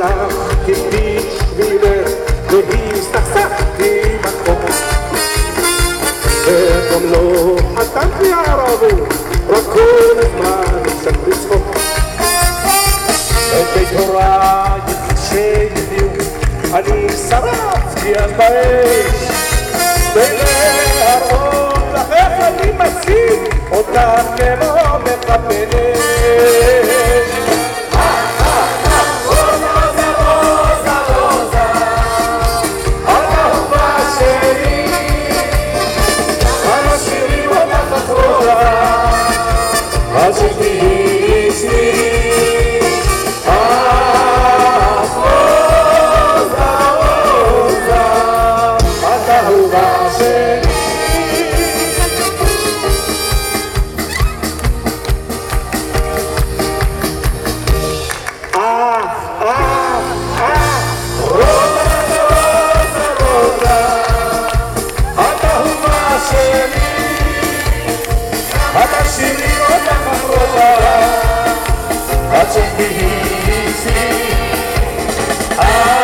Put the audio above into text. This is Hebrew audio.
הלכתי בשבילך והסתכסכתי מקום וגם לא חתמתי ערבות רק כל הזמן אפשר לצחוק את בית הוריי שהביאו אני שרפתי אז באש ולהראות לך איך אני מציב אותך כמו מחבלת אז תהיי אצלי את אהובה שלי את אהובה שלי את תשאירי אותך אחרונה עד שתהיי אצלי